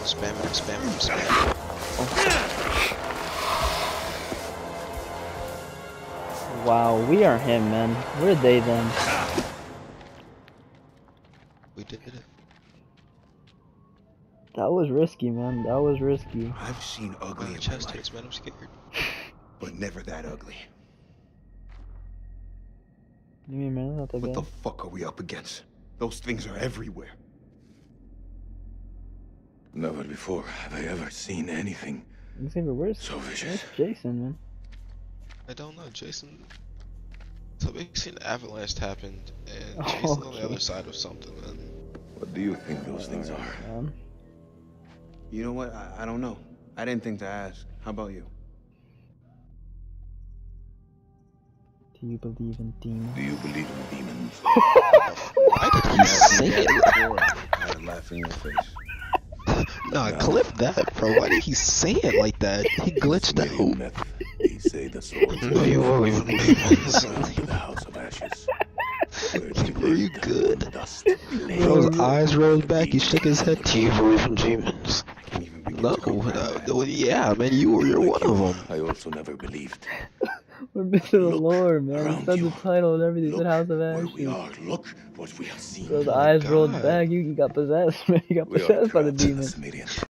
Spam him, spam him, spam him. Wow, we are him, man. We're they then. We did it. That was risky, man. That was risky. I've seen ugly My in chest my life, hurts, man. I'm scared. but never that ugly. You mean, man? Not that What bad. the fuck are we up against? Those things are everywhere. Never before have I ever seen anything Where's so vicious. Jason, man? I don't know, Jason. So basically, an avalanche happened, and Oh, Jason's on the okay. other side of something, man. What do you think those things are? Man. You know what? I don't know. I didn't think to ask. How about you? Do you believe in demons? Do you believe in demons? Why did he say it? I'd laugh in your face. Nah, clip that, bro. Why did he say it like that? He glitched out. Myth. They say the souls No, you won't even to the House of Ashes. Where they Were you lived good? in dust. Bro's eyes rolled back. He shook his head. Do you believe in demons? I can't even begin No, to comprehend that. yeah, man, you're one of them. I also never believed. We're missing the Look lore, man. It around said the you. title and everything. It Look said House of where we Ashes. are. Look what we have seen. Those Oh my eyes rolled God. back. You got possessed, man. You got We are possessed by the trapped in demon. Cimmerian.